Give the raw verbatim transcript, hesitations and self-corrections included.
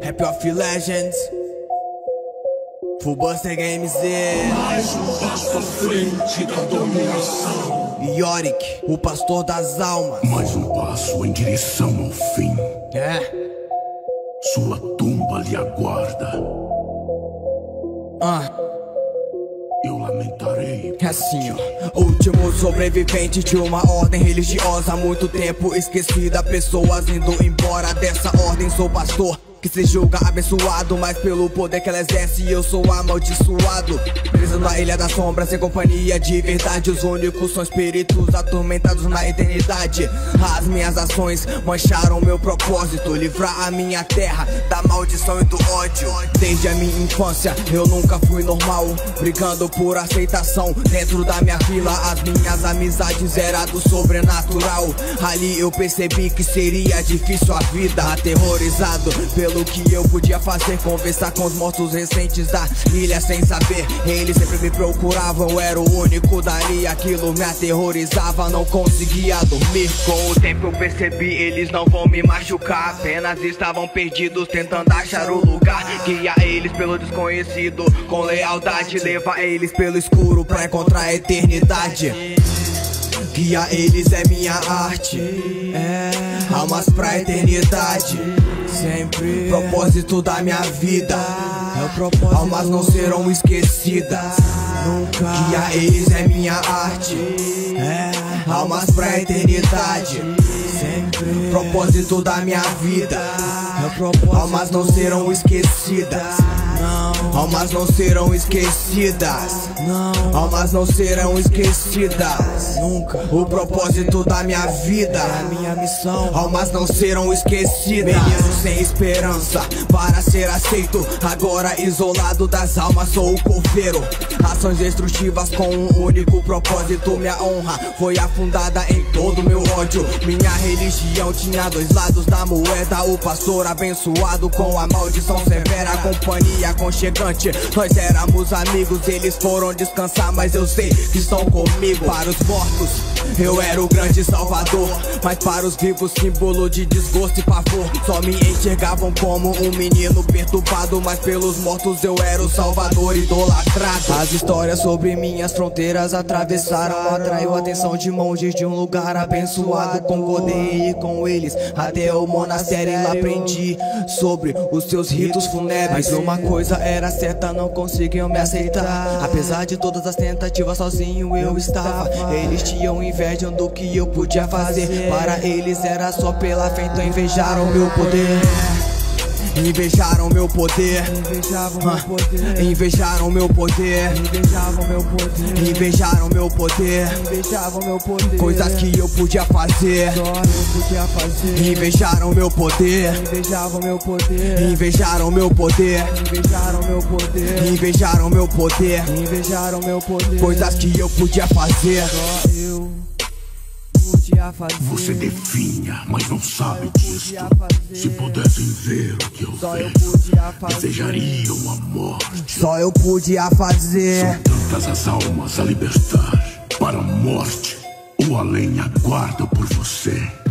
Rap of Legends, Fullbuster Games e mais um passo à frente da dominação. Yorick, o pastor das almas. Mais um passo em direção ao fim. É. Sua tumba lhe aguarda. Ah. Eu lamentarei. É assim, ó. Último sobrevivente de uma ordem religiosa há muito tempo esquecida. Pessoas indo embora dessa ordem. Sou pastor que se julga abençoado, mas pelo poder que ela exerce eu sou amaldiçoado. Preso na ilha da sombra, sem companhia de verdade. Os únicos são espíritos atormentados na eternidade. As minhas ações mancharam meu propósito, livrar a minha terra da maldição e do ódio. Desde a minha infância eu nunca fui normal, brigando por aceitação dentro da minha vila. As minhas amizades eram do sobrenatural. Ali eu percebi que seria difícil a vida. Aterrorizado pelo que eu podia fazer, conversar com os mortos recentes da ilha sem saber. Eles sempre me procuravam, eu era o único dali. Aquilo me aterrorizava, não conseguia dormir. Com o tempo eu percebi, eles não vão me machucar, apenas estavam perdidos tentando achar o lugar. Guia eles pelo desconhecido com lealdade, leva eles pelo escuro pra encontrar a eternidade. Guia eles é minha arte, é, almas pra eternidade. Sempre propósito da minha vida, é o propósito. Almas não serão esquecidas nunca. Guia eles é minha arte, é, almas pra eternidade. Sempre propósito da minha vida, é o propósito. Almas não serão esquecidas. Não. Almas não serão esquecidas. Não. Almas não serão esquecidas nunca. O propósito da minha vida é a minha missão. Almas não serão esquecidas. Menino sem esperança para ser aceito, agora isolado das almas sou o coveiro. Ações destrutivas com um único propósito. Minha honra foi afundada em todo meu ódio. Minha religião tinha dois lados da moeda. O pastor abençoado com a maldição severa. A companhia aconchegante, nós éramos amigos. Eles foram descansar, mas eu sei que estão comigo. Para os mortos eu era o grande salvador, mas para os vivos símbolo de desgosto e pavor. Só me enxergavam como um menino perturbado, mas pelos mortos eu era o salvador idolatrado. As histórias sobre minhas fronteiras atravessaram, atraiu a atenção de monges de um lugar abençoado. Concordei com eles até o monastério e lá aprendi sobre os seus ritos funéreos. Mas uma coisa era certa, não conseguiam me aceitar. Apesar de todas as tentativas, sozinho eu estava. Eles tinham inveja do que eu podia fazer. Para eles era só pela fé, então invejaram meu poder. Invejaram meu poder, invejavam meu poder, invejaram meu poder, invejavam meu poder, invejaram meu poder, invejavam meu poder. Coisas que eu podia fazer, só eu podia fazer. Invejaram meu poder, invejavam meu poder, invejaram meu poder, invejaram meu poder, invejaram meu poder, invejaram meu poder. Coisas que eu podia fazer, só eu. Você definha, mas não sabe disso. Se pudessem ver o que eu vejo, desejariam a morte. Só eu podia fazer. São tantas as almas a libertar. Para a morte, o além aguarda por você.